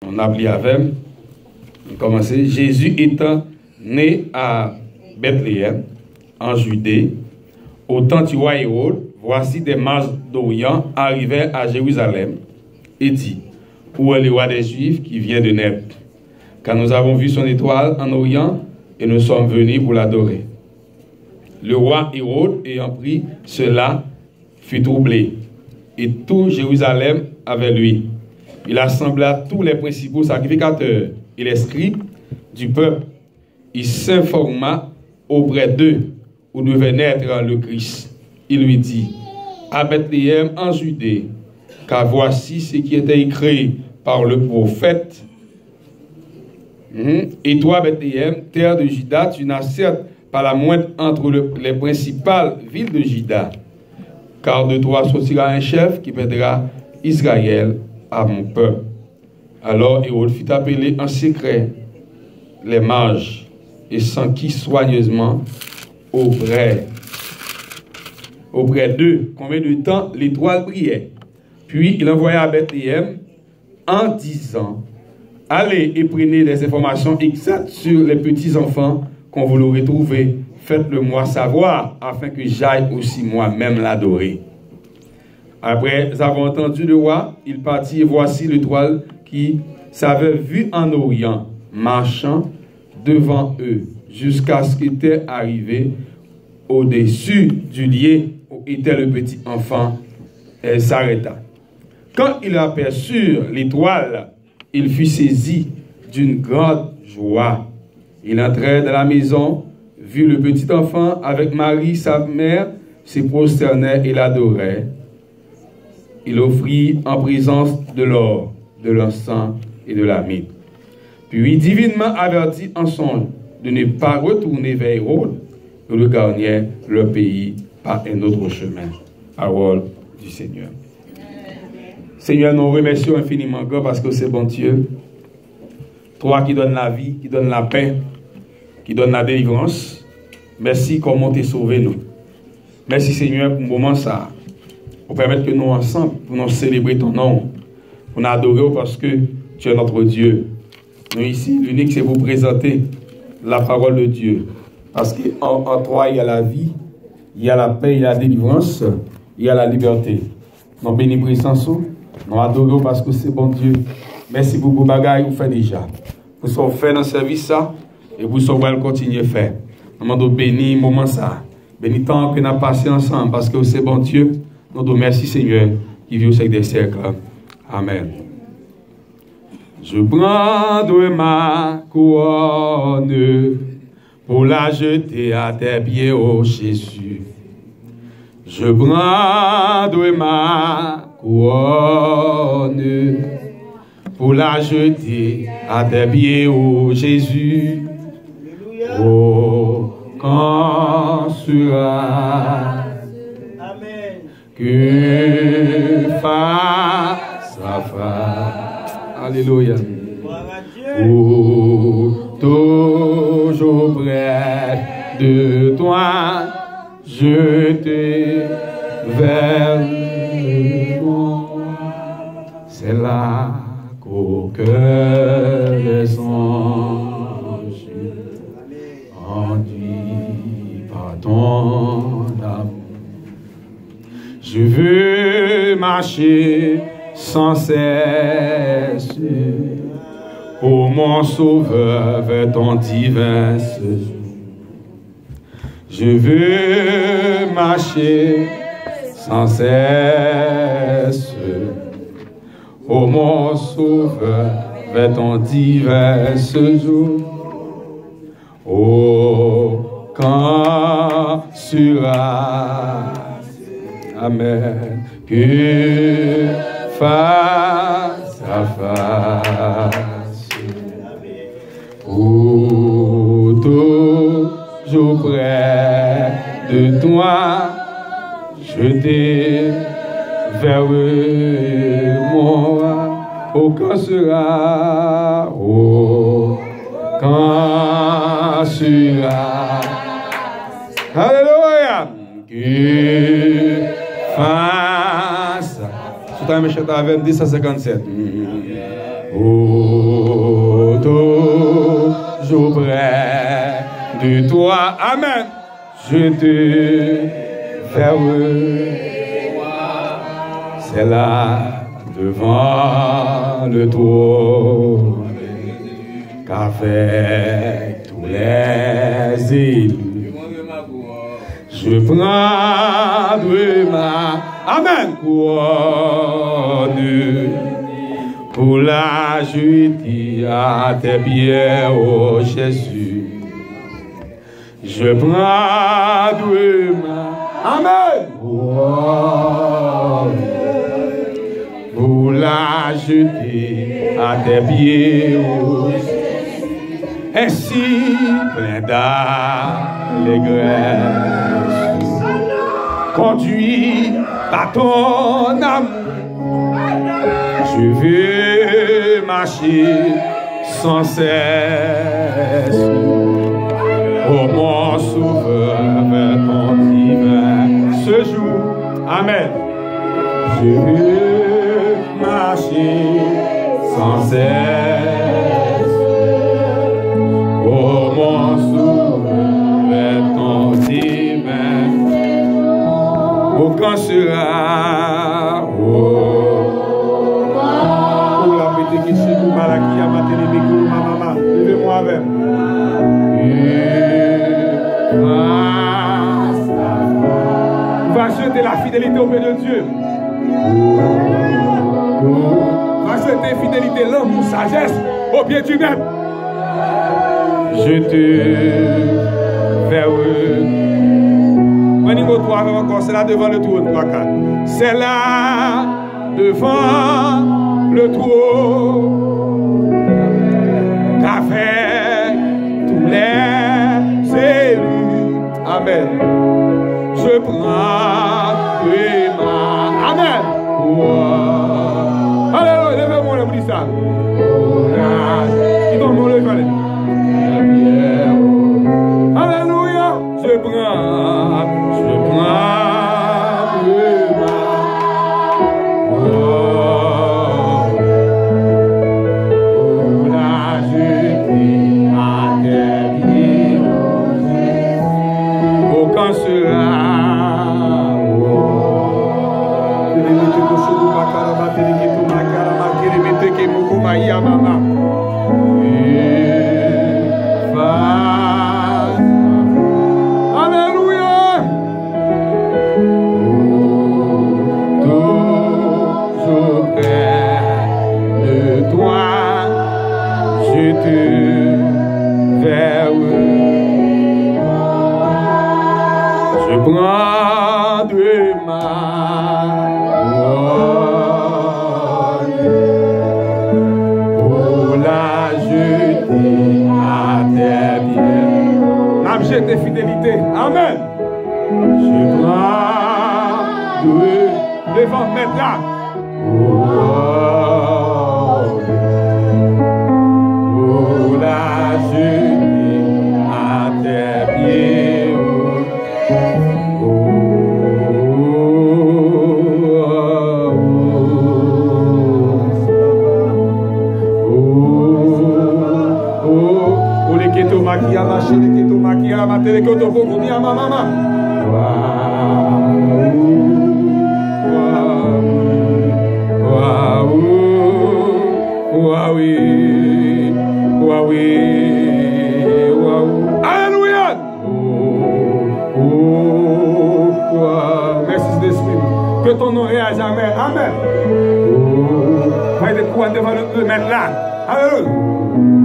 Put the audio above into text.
On a appelé avec. On commence. Jésus étant né à Bethléem, en Judée, au temps du roi Hérode, voici des mages d'Orient arrivaient à Jérusalem et dit, où est le roi des Juifs qui vient de naître? Car nous avons vu son étoile en Orient et nous sommes venus pour l'adorer. Le roi Hérode, ayant pris cela, fut troublé, et tout Jérusalem avec lui. Il assembla tous les principaux sacrificateurs et les scribes du peuple. Il s'informa auprès d'eux où devait naître le Christ. Il lui dit, à Bethléem en Judée, car voici ce qui était écrit par le prophète. Et toi, Bethléem, terre de Juda, tu n'as certes pas la moindre entre les principales villes de Juda, car de toi sortira un chef qui pèdera Israël à mon peuple. Alors Hérode fit appeler en secret les mages et s'enquit soigneusement auprès d'eux combien de temps l'étoile brillait. Puis il envoya à Bethléem en disant, allez et prenez des informations exactes sur les petits enfants quand vous l'aurez trouvé. Faites-le moi savoir afin que j'aille aussi moi-même l'adorer. Après avoir entendu le roi, il partit et voici l'étoile qui s'avait vue en Orient, marchant devant eux, jusqu'à ce qu'il était arrivé au-dessus du lieu où était le petit enfant. Elle s'arrêta. Quand il aperçut l'étoile, il fut saisi d'une grande joie. Il entrait dans la maison, vit le petit enfant avec Marie, sa mère, se prosternait et l'adorait. Il offrit en présence de l'or, de l'encens et de la myrrhe. Puis, divinement averti en songe de ne pas retourner vers Hérode, il regagnait le pays par un autre chemin. Parole du Seigneur. Seigneur, nous remercions infiniment, God, parce que c'est bon Dieu. Toi qui donnes la vie, qui donnes la paix, qui donnes la délivrance. Merci comment tu as sauvé nous. Merci Seigneur pour le moment ça. Pour permettre que nous ensemble, pour nous célébrer ton nom. Pour nous adorer parce que tu es notre Dieu. Nous ici, l'unique c'est vous présenter la parole de Dieu. Parce qu'en toi, il y a la vie, il y a la paix, il y a la délivrance, il y a la liberté. Nous bénissons présence, nous adorons parce que c'est bon Dieu. Merci pour vos bagages que vous faites déjà. Vous sommes faits dans le service ça, et vous sommes continuer à faire. Nous demandons béni moment ça. Béni tant que nous avons passé ensemble parce que c'est bon Dieu. Nous demandons merci Seigneur qui vit au siècle des siècles. Amen. Je prendrai ma couronne pour la jeter à tes pieds, ô Jésus. Je prendrai ma couronne pour la jeter à tes pieds, ô Jésus. Oh, quand sera que face à face. Alléluia. Pour toujours près de toi, je te verrai. C'est là qu'au cœur des anges enduit par ton amour. Je veux marcher sans cesse ô mon sauveur vers ton divin séjour. Je veux marcher sans cesse ô mon sauveur vers ton divin séjour. Oh, quand sera, amen, que face à face, ou toujours près de toi, je te verrai moi. Oh, quand sera, oh, quand sera, alléluia, que face, je t'aime chanter avec 10 à 57. Oh, toujours près de toi. Amen. Je te verrai. C'est là devant le trône qu'avec tous les élus je prendrai ma couronne pour la jeter à tes pieds, oh Jésus. Je prendrai ma couronne pour la jeter à tes pieds, oh Jésus. Ainsi plein d'allégresse, conduit par ton amour, je veux marcher sans cesse. Oh mon sauveur, vers ton divin ce jour. Amen. Je veux marcher sans cesse. Oh mon sauveur, vers ton divin. Oh quand sera, la pété qui chez nous, malaki, à ma télévision, ma maman, levez-moi avec. Va jeter la fidélité auprès de Dieu. Va jeter fidélité, l'amour, sagesse au pied du maître. Je te verrai. Niveau 3 encore, c'est là devant le trône, 3, 4. C'est là devant le trône qu'avec tous les élus. Amen. Je prendrai ma. Amen. Wow. Alléluia, levez-moi le bruit ça. Qui tombe le palais. Alléluia, je prends. Tes fidélités. Amen. Je prends devant mettre là. Oh, la jeter à tes pieds. Maquia, ma chérie, qui tout maquia, ma télé, que tu peux combien, ma maman. Alléluia. Merci d'esprit. Que ton nom est à jamais. Amen. Voyez des coups devant le maître là. Alléluia.